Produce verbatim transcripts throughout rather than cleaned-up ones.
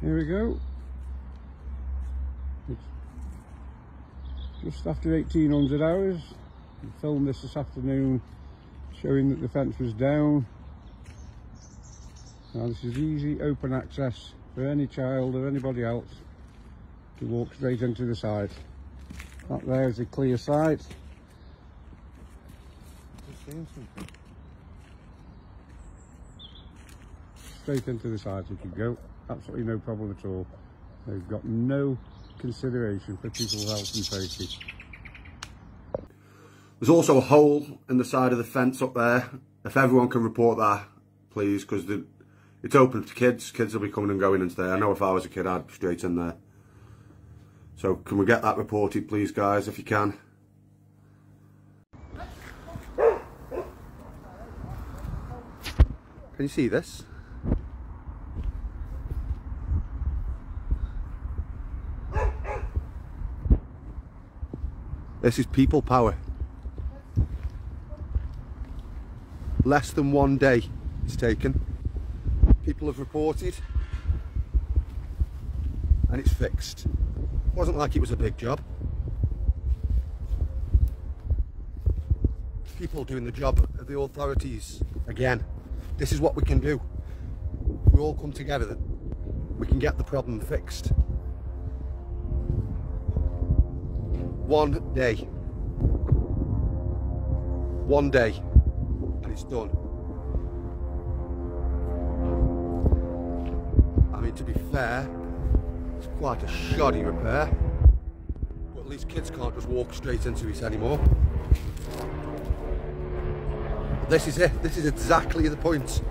Here we go. It's just after eighteen hundred hours. I filmed this this afternoon showing that the fence was down. Now this is easy open access for any child or anybody else to walk straight into the site. That there is a clear site. Just seeing something. Straight into the site you can go, absolutely no problem at all. They've got no consideration for people's health and safety. There's also a hole in the side of the fence up there. If everyone can report that, please, because it's open to kids. Kids will be coming and going into there. I know if I was a kid, I'd be straight in there. So can we get that reported, please, guys, if you can? Can you see this? This is people power. Less than one day it's taken. People have reported and it's fixed. It wasn't like it was a big job. People doing the job of the authorities again. This is what we can do. If we all come together, we can get the problem fixed. One day. One day. And it's done. I mean, to be fair, it's quite a shoddy repair. But at least kids can't just walk straight into it anymore. But this is it. This is exactly the point.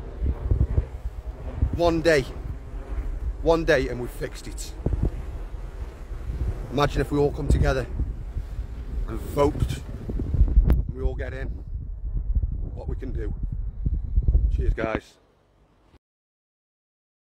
One day. One day and we've fixed it. Imagine if we all come together and vote, and we all get in, what we can do. Cheers, guys.